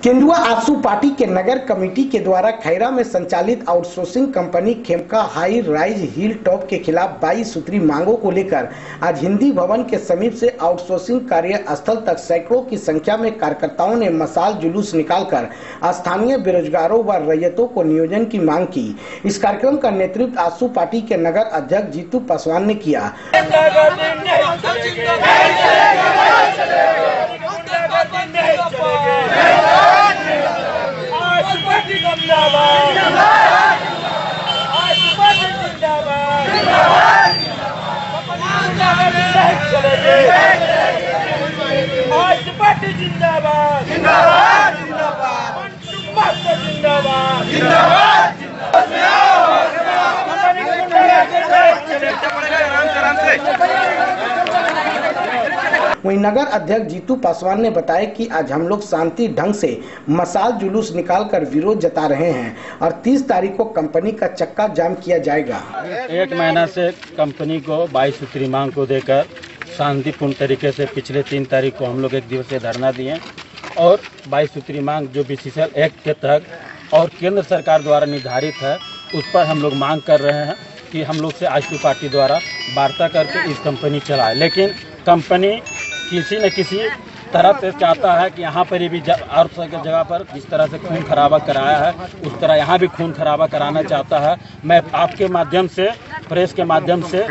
केंदुआ आसू party के नगर committee के द्वारा खैरा में संचालित outsourcing company Khemka high rise hill top के खिलाफ 22 सूत्री मांगों को लेकर आज हिंदी भवन के समीप से आउटसोर्सिंग कार्यस्थल तक सैकड़ों की संख्या में कार्यकर्ताओं ने मशाल जुलूस निकालकर स्थानीय बेरोजगारों व रैयतों को नियोजन की मांग की। इस कार्यक्रम का नेतृत्व आसू पार्टी के नगर अध्यक्ष जीतू पासवान ने किया। वहीं नगर अध्यक्ष जीतू पासवान ने बताया कि आज हम लोग शांति ढंग से मशाल जुलूस निकालकर विरोध जता रहे हैं और 30 तारीख को कंपनी का चक्का जाम किया जाएगा। एक महीना से कंपनी को 22 सूत्री मांग को देकर शांतिपूर्ण तरीके से पिछले 3 तारीख को हम लोग एक दिवसीय धरना दिए और 22 सूत्री मांग जो बीसीसीएल एक्ट के तहत और केंद्र सरकार द्वारा निर्धारित है उस पर हम लोग मांग कर रहे हैं कि हम लोग से आशू पार्टी द्वारा वार्ता करके इस कंपनी चलाए। लेकिन कंपनी किसी न किसी तरह से चाहता है कि यहाँ पर भी और जगह पर जिस तरह से खून खराबा कराया है उस तरह यहाँ भी खून खराबा कराना चाहता है। मैं आपके माध्यम से प्रेस के माध्यम से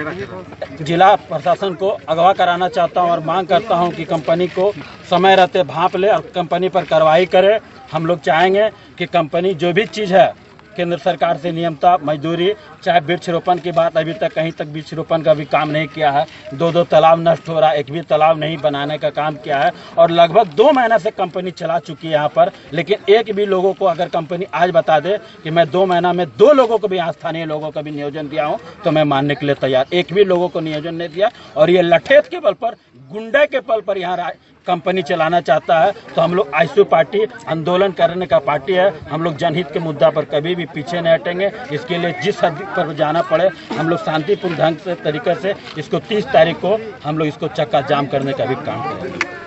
जिला प्रशासन को अगवा कराना चाहता हूँ और मांग करता हूँ कि कंपनी को समय रहते भांप ले और कंपनी पर कार्रवाई करे। हम लोग चाहेंगे कि कंपनी जो भी चीज़ है केंद्र सरकार से नियमता मजदूरी चाहे वृक्षरोपण की बात, अभी तक कहीं तक वृक्षरोपण का भी काम नहीं किया है। 2 तालाब नष्ट हो रहा है, एक भी तालाब नहीं बनाने का काम किया है और लगभग 2 महीना से कंपनी चला चुकी है यहाँ पर। लेकिन एक भी लोगों को अगर कंपनी आज बता दे कि मैं 2 महीना में 2 लोगों को भी यहाँ स्थानीय लोगों का भी नियोजन दिया हूँ तो मैं मानने के लिए तैयार। एक भी लोगों को नियोजन नहीं दिया और ये लठेत के बल पर, गुंडे के बल पर यहाँ कंपनी चलाना चाहता है। तो हम लोग आशू पार्टी आंदोलन करने का पार्टी है। हम लोग जनहित के मुद्दा पर कभी भी पीछे नहीं हटेंगे। इसके लिए जिस हद पर जाना पड़े हम लोग शांतिपूर्ण ढंग से तरीके से इसको 30 तारीख को हम लोग इसको चक्का जाम करने का भी काम करेंगे।